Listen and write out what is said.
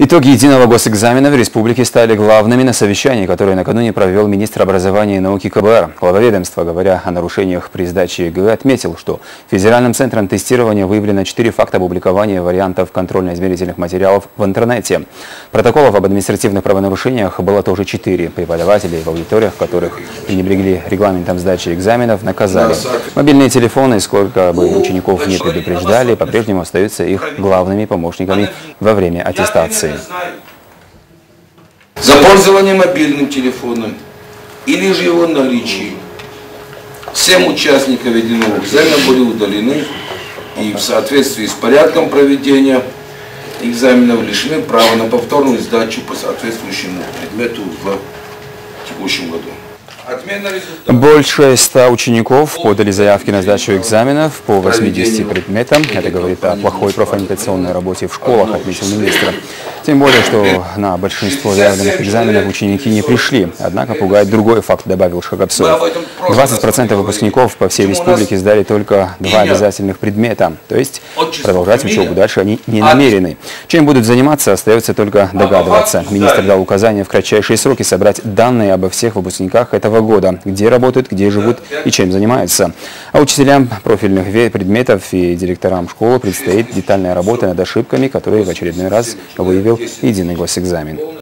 Итоги единого госэкзамена в республике стали главными на совещании, которое накануне провел министр образования и науки КБР. Глава ведомства, говоря о нарушениях при сдаче ЕГЭ, отметил, что Федеральным центром тестирования выявлено 4 факта публикования вариантов контрольно-измерительных материалов в интернете. Протоколов об административных правонарушениях было тоже 4. Преподавателей в аудиториях, которых пренебрегли регламентом сдачи экзаменов, наказали. Мобильные телефоны, сколько бы учеников не предупреждали, по-прежнему остаются их главными помощниками во время аттестации. За пользование мобильным телефоном или же его наличие 7 участников единого экзамена были удалены и в соответствии с порядком проведения экзаменов лишены права на повторную сдачу по соответствующему предмету в текущем году. Больше 100 учеников подали заявки на сдачу экзаменов по 80 предметам. Это говорит о плохой профориентационной работе в школах, отметил министр. Тем более, что на большинство заявленных экзаменов ученики не пришли. Однако пугает другой факт, добавил Шагапсоев. 20% выпускников по всей республике сдали только 2 обязательных предмета. То есть продолжать учебу дальше они не намерены. Чем будут заниматься, остается только догадываться. Министр дал указание в кратчайшие сроки собрать данные обо всех выпускниках этого года, где работают, где живут и чем занимаются. А учителям профильных предметов и директорам школы предстоит детальная работа над ошибками, которые в очередной раз выявил единый госэкзамен.